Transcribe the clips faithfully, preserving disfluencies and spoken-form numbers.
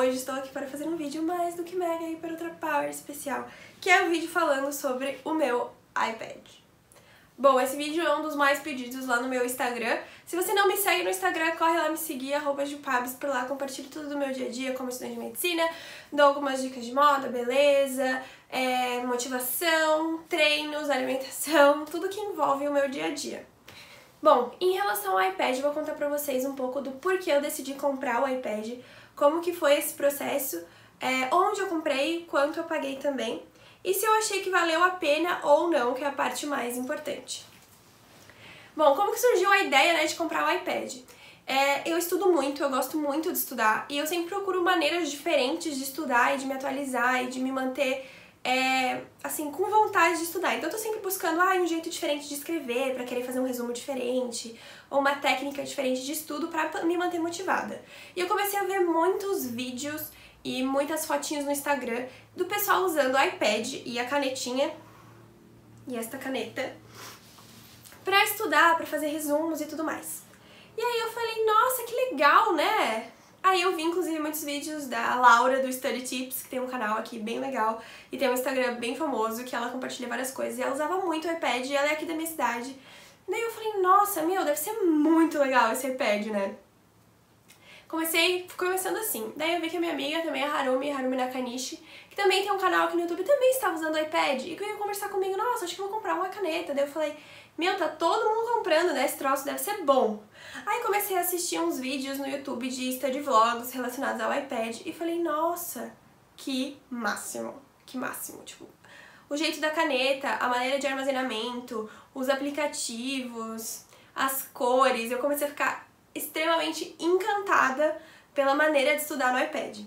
hoje estou aqui para fazer um vídeo mais do que mega hiper ultra power especial, que é um vídeo falando sobre o meu iPad. Bom, esse vídeo é um dos mais pedidos lá no meu Instagram. Se você não me segue no Instagram, corre lá me seguir, arroba jupabs, por lá compartilho tudo do meu dia a dia como estudante de medicina, dou algumas dicas de moda, beleza, é, motivação, treinos, alimentação, tudo que envolve o meu dia a dia. Bom, em relação ao iPad, eu vou contar pra vocês um pouco do porquê eu decidi comprar o iPad, como que foi esse processo, é, onde eu comprei, quanto eu paguei também, e se eu achei que valeu a pena ou não, que é a parte mais importante. Bom, como que surgiu a ideia, né, de comprar o iPad? É, eu estudo muito, eu gosto muito de estudar, e eu sempre procuro maneiras diferentes de estudar e de me atualizar e de me manter É, assim, com vontade de estudar. Então eu tô sempre buscando ah, um jeito diferente de escrever, pra querer fazer um resumo diferente, ou uma técnica diferente de estudo pra me manter motivada. E eu comecei a ver muitos vídeos e muitas fotinhas no Instagram do pessoal usando o iPad e a canetinha, e esta caneta, pra estudar, pra fazer resumos e tudo mais. E aí eu falei, nossa, que legal, né? Aí eu vi, inclusive, muitos vídeos da Laura do Study Tips, que tem um canal aqui bem legal, e tem um Instagram bem famoso, que ela compartilha várias coisas, e ela usava muito o iPad, e ela é aqui da minha cidade. Daí eu falei, nossa, meu, deve ser muito legal esse iPad, né? Comecei começando assim. Daí eu vi que a minha amiga também, a Harumi, Harumi Nakanishi, que também tem um canal aqui no YouTube, também estava usando o iPad, e que veio conversar comigo, nossa, acho que vou comprar uma caneta. Daí eu falei, meu, tá todo mundo comprando, né? Esse troço deve ser bom. Aí comecei a assistir uns vídeos no YouTube de study vlogs relacionados ao iPad e falei, nossa, que máximo, que máximo, tipo, o jeito da caneta, a maneira de armazenamento, os aplicativos, as cores, eu comecei a ficar extremamente encantada pela maneira de estudar no iPad.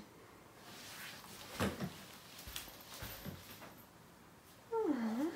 Hum.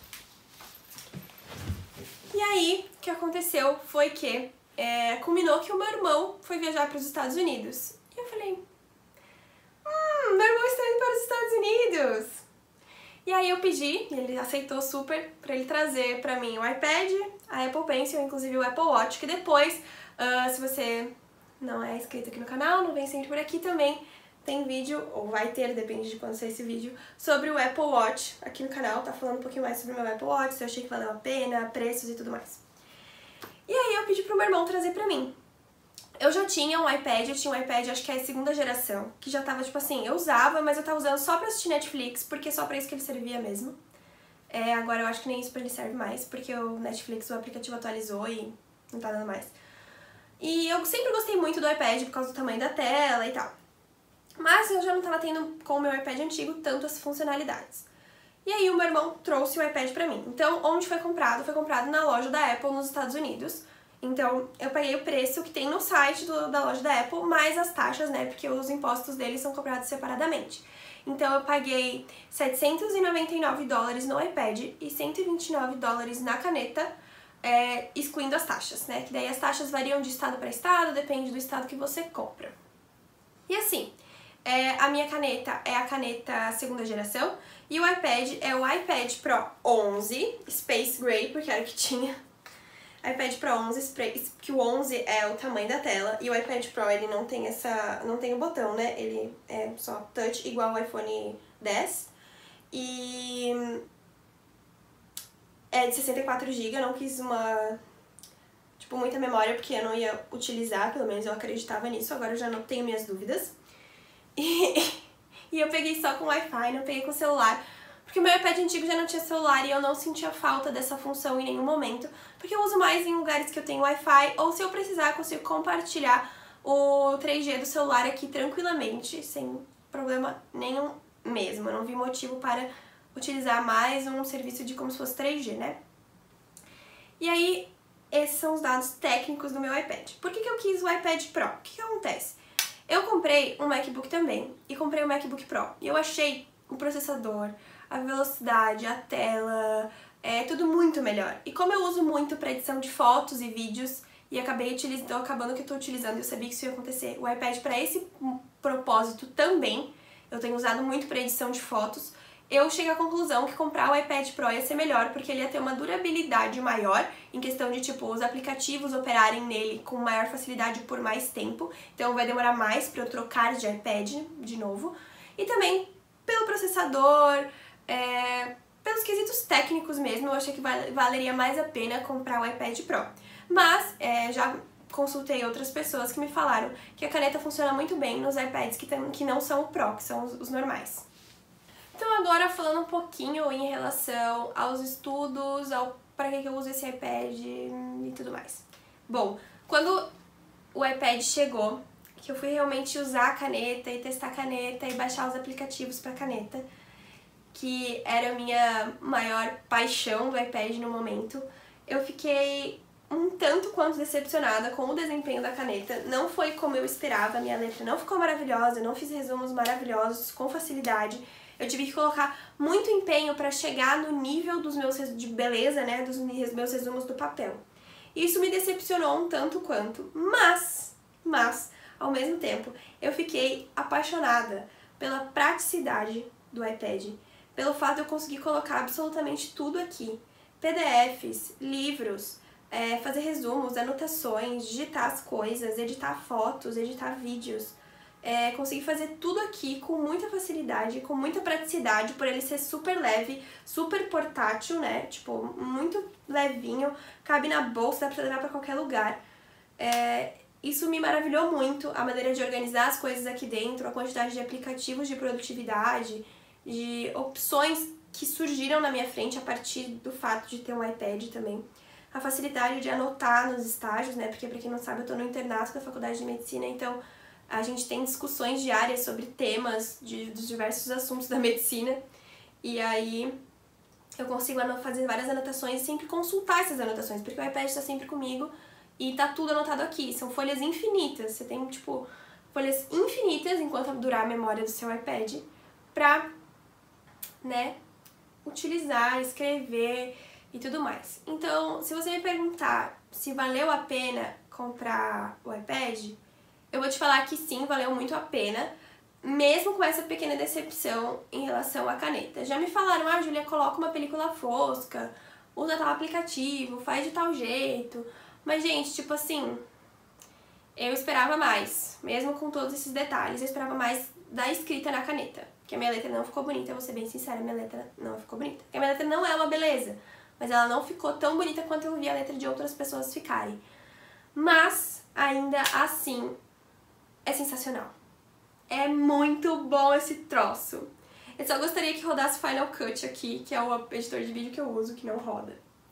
E aí, o que aconteceu foi que É, culminou que o meu irmão foi viajar para os Estados Unidos. E eu falei, hum, meu irmão está indo para os Estados Unidos. E aí eu pedi, e ele aceitou super, para ele trazer para mim o iPad, a Apple Pencil, inclusive o Apple Watch, que depois, uh, se você não é inscrito aqui no canal, não vem sempre por aqui também, tem vídeo, ou vai ter, depende de quando sair esse vídeo, sobre o Apple Watch aqui no canal, tá falando um pouquinho mais sobre o meu Apple Watch, se eu achei que valeu a pena, preços e tudo mais. E aí eu pedi pro meu irmão trazer pra mim. Eu já tinha um iPad, eu tinha um iPad, acho que é a segunda geração, que já tava, tipo assim, eu usava, mas eu tava usando só pra assistir Netflix, porque só pra isso que ele servia mesmo. É, agora eu acho que nem isso pra ele serve mais, porque o Netflix, o aplicativo atualizou e não tá dando mais. E eu sempre gostei muito do iPad por causa do tamanho da tela e tal. Mas eu já não tava tendo, com o meu iPad antigo, tantas funcionalidades. E aí o meu irmão trouxe o iPad pra mim. Então, onde foi comprado? Foi comprado na loja da Apple nos Estados Unidos. Então, eu paguei o preço que tem no site do, da loja da Apple, mais as taxas, né? Porque os impostos deles são cobrados separadamente. Então, eu paguei setecentos e noventa e nove dólares no iPad e cento e vinte e nove dólares na caneta, é, excluindo as taxas, né? Que daí as taxas variam de estado para estado, depende do estado que você compra. E assim, é, a minha caneta é a caneta segunda geração, e o iPad é o iPad Pro onze Space Gray, porque era o que tinha. iPad Pro onze, que o onze é o tamanho da tela, e o iPad Pro ele não tem essa, não tem o botão, né? Ele é só touch, igual o iPhone dez. E é de sessenta e quatro gigas, não quis uma, tipo, muita memória, porque eu não ia utilizar, pelo menos eu acreditava nisso, agora eu já não tenho minhas dúvidas. E... E eu peguei só com Wi-Fi, não peguei com celular, porque o meu iPad antigo já não tinha celular e eu não sentia falta dessa função em nenhum momento, porque eu uso mais em lugares que eu tenho Wi-Fi, ou se eu precisar, eu consigo compartilhar o três G do celular aqui tranquilamente, sem problema nenhum mesmo. Eu não vi motivo para utilizar mais um serviço de como se fosse três G, né? E aí, esses são os dados técnicos do meu iPad. Por que que eu quis o iPad Pro? O que que acontece? Eu comprei um MacBook também, e comprei um MacBook Pro, e eu achei o processador, a velocidade, a tela, é tudo muito melhor. E como eu uso muito para edição de fotos e vídeos, e acabei utilizando, acabando que eu tô utilizando, eu sabia que isso ia acontecer, o iPad para esse propósito também, eu tenho usado muito para edição de fotos, eu cheguei à conclusão que comprar o iPad Pro ia ser melhor, porque ele ia ter uma durabilidade maior, em questão de, tipo, os aplicativos operarem nele com maior facilidade por mais tempo, então vai demorar mais para eu trocar de iPad de novo, e também pelo processador, é, pelos quesitos técnicos mesmo, eu achei que val valeria mais a pena comprar o iPad Pro. Mas, é, já consultei outras pessoas que me falaram que a caneta funciona muito bem nos iPads que, tem, que não são o Pro, que são os, os normais. Então agora falando um pouquinho em relação aos estudos, ao para que eu uso esse iPad e tudo mais. Bom, quando o iPad chegou, que eu fui realmente usar a caneta e testar a caneta e baixar os aplicativos para caneta, que era a minha maior paixão do iPad no momento, eu fiquei um tanto quanto decepcionada com o desempenho da caneta. Não foi como eu esperava, a minha letra não ficou maravilhosa, eu não fiz resumos maravilhosos com facilidade. Eu tive que colocar muito empenho para chegar no nível dos meus de beleza, né, dos meus resumos do papel. Isso me decepcionou um tanto quanto, mas, mas, ao mesmo tempo, eu fiquei apaixonada pela praticidade do iPad, pelo fato de eu conseguir colocar absolutamente tudo aqui. P D Fs, livros, é, fazer resumos, anotações, digitar as coisas, editar fotos, editar vídeos. É, consegui fazer tudo aqui com muita facilidade, com muita praticidade, por ele ser super leve, super portátil, né? Tipo, muito levinho, cabe na bolsa, dá pra levar pra qualquer lugar. É, isso me maravilhou muito, a maneira de organizar as coisas aqui dentro, a quantidade de aplicativos de produtividade, de opções que surgiram na minha frente a partir do fato de ter um iPad também. A facilidade de anotar nos estágios, né? Porque, pra quem não sabe, eu tô no internato da Faculdade de Medicina, então a gente tem discussões diárias sobre temas de, dos diversos assuntos da medicina, e aí eu consigo fazer várias anotações e sempre consultar essas anotações, porque o iPad está sempre comigo e tá tudo anotado aqui. São folhas infinitas, você tem, tipo, folhas infinitas enquanto durar a memória do seu iPad pra, né, utilizar, escrever e tudo mais. Então, se você me perguntar se valeu a pena comprar o iPad, eu vou te falar que sim, valeu muito a pena, mesmo com essa pequena decepção em relação à caneta. Já me falaram, ah, Julia, coloca uma película fosca, usa tal aplicativo, faz de tal jeito. Mas, gente, tipo assim, eu esperava mais, mesmo com todos esses detalhes, eu esperava mais da escrita na caneta. Que a minha letra não ficou bonita, eu vou ser bem sincera, minha letra não ficou bonita. Porque a minha letra não é uma beleza, mas ela não ficou tão bonita quanto eu vi a letra de outras pessoas ficarem. Mas, ainda assim, é sensacional. É muito bom esse troço. Eu só gostaria que rodasse Final Cut aqui, que é o editor de vídeo que eu uso, que não roda.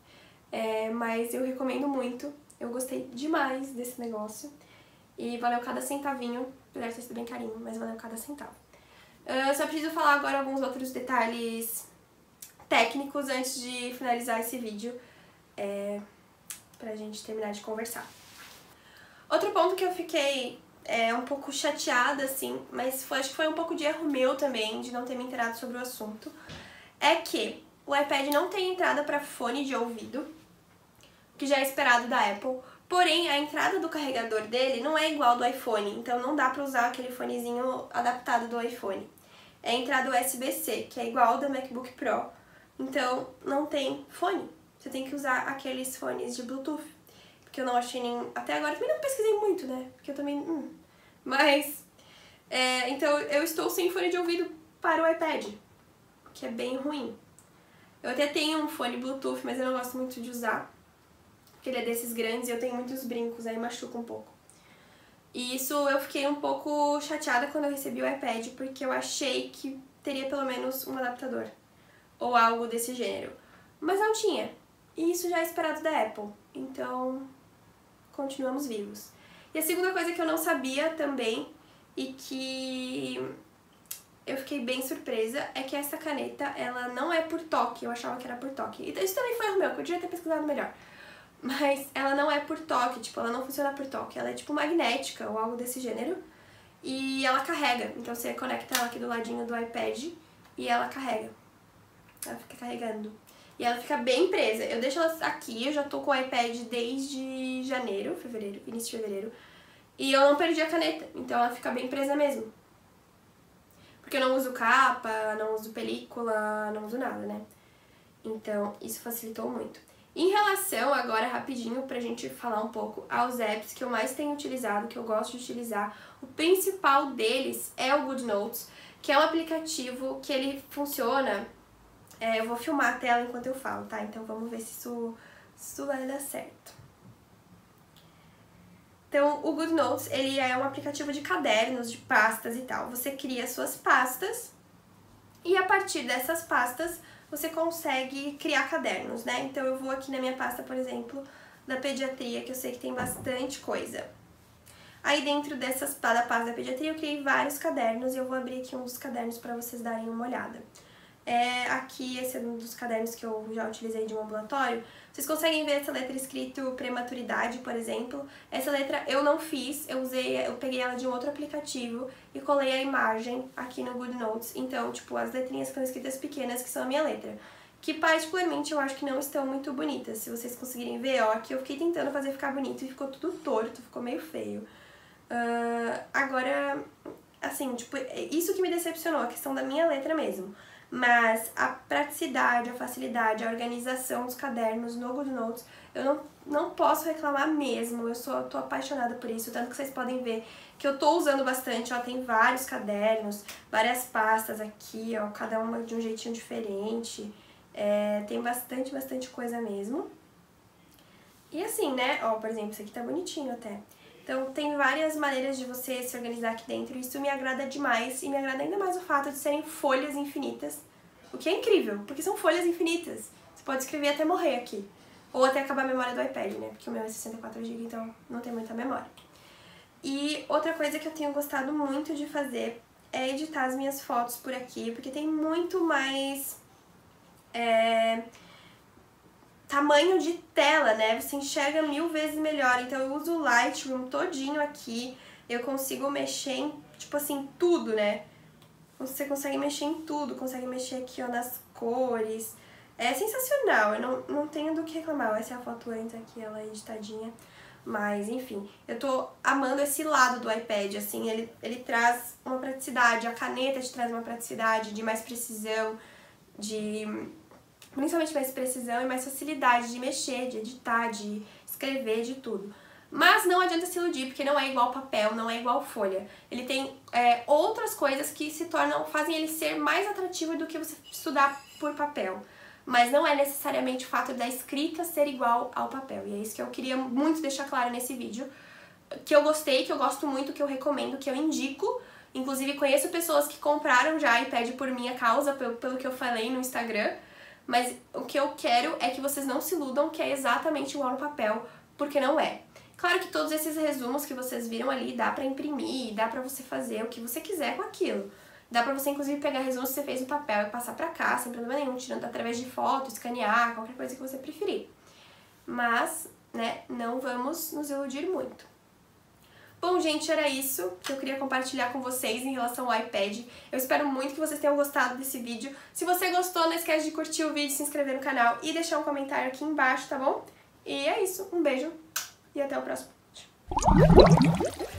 É, mas eu recomendo muito. Eu gostei demais desse negócio. E valeu cada centavinho, apesar de ter sido bem carinho, mas valeu cada centavo. Eu só preciso falar agora alguns outros detalhes técnicos antes de finalizar esse vídeo, é, pra gente terminar de conversar. Outro ponto que eu fiquei é, um pouco chateada, assim, mas foi, acho que foi um pouco de erro meu também, de não ter me inteirado sobre o assunto, é que o iPad não tem entrada para fone de ouvido, que já é esperado da Apple, porém a entrada do carregador dele não é igual do iPhone, então não dá para usar aquele fonezinho adaptado do iPhone. É a entrada U S B C, que é igual ao da MacBook Pro, então não tem fone, você tem que usar aqueles fones de Bluetooth. Que eu não achei nenhum... Até agora eu também não pesquisei muito, né? Porque eu também... Hum. Mas... É, então eu estou sem fone de ouvido para o iPad, que é bem ruim. Eu até tenho um fone Bluetooth, mas eu não gosto muito de usar, porque ele é desses grandes e eu tenho muitos brincos, aí machuca um pouco. E isso eu fiquei um pouco chateada quando eu recebi o iPad, porque eu achei que teria pelo menos um adaptador, ou algo desse gênero. Mas não tinha. E isso já é esperado da Apple, então continuamos vivos. E a segunda coisa que eu não sabia também, e que eu fiquei bem surpresa, é que essa caneta, ela não é por toque, eu achava que era por toque. Então isso também foi erro meu, que eu devia ter pesquisado melhor. Mas ela não é por toque, tipo, ela não funciona por toque, ela é tipo magnética ou algo desse gênero. E ela carrega, então você conecta ela aqui do ladinho do iPad e ela carrega. Ela fica carregando. E ela fica bem presa. Eu deixo ela aqui, eu já tô com o iPad desde janeiro, fevereiro, início de fevereiro. E eu não perdi a caneta, então ela fica bem presa mesmo. Porque eu não uso capa, não uso película, não uso nada, né? Então, isso facilitou muito. Em relação, agora rapidinho, pra gente falar um pouco aos apps que eu mais tenho utilizado, que eu gosto de utilizar, o principal deles é o GoodNotes, que é um aplicativo que ele funciona... É, eu vou filmar a tela enquanto eu falo, tá? Então vamos ver se isso, se isso vai dar certo. Então, o GoodNotes, ele é um aplicativo de cadernos, de pastas e tal. Você cria suas pastas e a partir dessas pastas você consegue criar cadernos, né? Então eu vou aqui na minha pasta, por exemplo, da pediatria, que eu sei que tem bastante coisa. Aí dentro dessas, da pasta da pediatria eu criei vários cadernos e eu vou abrir aqui um dos cadernos para vocês darem uma olhada. É, aqui, esse é um dos cadernos que eu já utilizei de um ambulatório. Vocês conseguem ver essa letra escrito prematuridade, por exemplo. Essa letra eu não fiz, eu usei, eu peguei ela de um outro aplicativo e colei a imagem aqui no GoodNotes. Então, tipo, as letrinhas que estão escritas pequenas, que são a minha letra. Que particularmente eu acho que não estão muito bonitas. Se vocês conseguirem ver, ó, aqui eu fiquei tentando fazer ficar bonito e ficou tudo torto, ficou meio feio. Uh, agora, assim, tipo, isso que me decepcionou, a questão da minha letra mesmo. Mas a praticidade, a facilidade, a organização dos cadernos no GoodNotes, eu não, não posso reclamar mesmo, eu sou, tô apaixonada por isso, tanto que vocês podem ver que eu tô usando bastante, ó, tem vários cadernos, várias pastas aqui, ó, cada uma de um jeitinho diferente, é, tem bastante, bastante coisa mesmo. E assim, né, ó, por exemplo, esse aqui tá bonitinho até. Então, tem várias maneiras de você se organizar aqui dentro, isso me agrada demais, e me agrada ainda mais o fato de serem folhas infinitas, o que é incrível, porque são folhas infinitas. Você pode escrever até morrer aqui, ou até acabar a memória do iPad, né, porque o meu é sessenta e quatro gigas, então não tem muita memória. E outra coisa que eu tenho gostado muito de fazer é editar as minhas fotos por aqui, porque tem muito mais... É... tamanho de tela, né? Você enxerga mil vezes melhor. Então eu uso o Lightroom todinho aqui. Eu consigo mexer em, tipo assim, tudo, né? Você consegue mexer em tudo. Consegue mexer aqui, ó, nas cores. É sensacional. Eu não, não tenho do que reclamar. Essa é a foto antes aqui, ela é editadinha. Mas, enfim, eu tô amando esse lado do iPad, assim. Ele, ele traz uma praticidade. A caneta te traz uma praticidade de mais precisão, de... principalmente mais precisão e mais facilidade de mexer, de editar, de escrever, de tudo. Mas não adianta se iludir, porque não é igual papel, não é igual folha. Ele tem é, outras coisas que se tornam, fazem ele ser mais atrativo do que você estudar por papel. Mas não é necessariamente o fato da escrita ser igual ao papel. E é isso que eu queria muito deixar claro nesse vídeo. Que eu gostei, que eu gosto muito, que eu recomendo, que eu indico. Inclusive conheço pessoas que compraram já iPad por minha causa, pelo, pelo que eu falei no Instagram. Mas o que eu quero é que vocês não se iludam que é exatamente igual no papel, porque não é. Claro que todos esses resumos que vocês viram ali dá pra imprimir, dá pra você fazer o que você quiser com aquilo. Dá pra você, inclusive, pegar resumos que você fez no papel e passar pra cá, sem problema nenhum, tirando através de foto, escanear, qualquer coisa que você preferir. Mas, né, não vamos nos iludir muito. Bom, gente, era isso que eu queria compartilhar com vocês em relação ao iPad. Eu espero muito que vocês tenham gostado desse vídeo. Se você gostou, não esquece de curtir o vídeo, se inscrever no canal e deixar um comentário aqui embaixo, tá bom? E é isso, um beijo e até o próximo vídeo.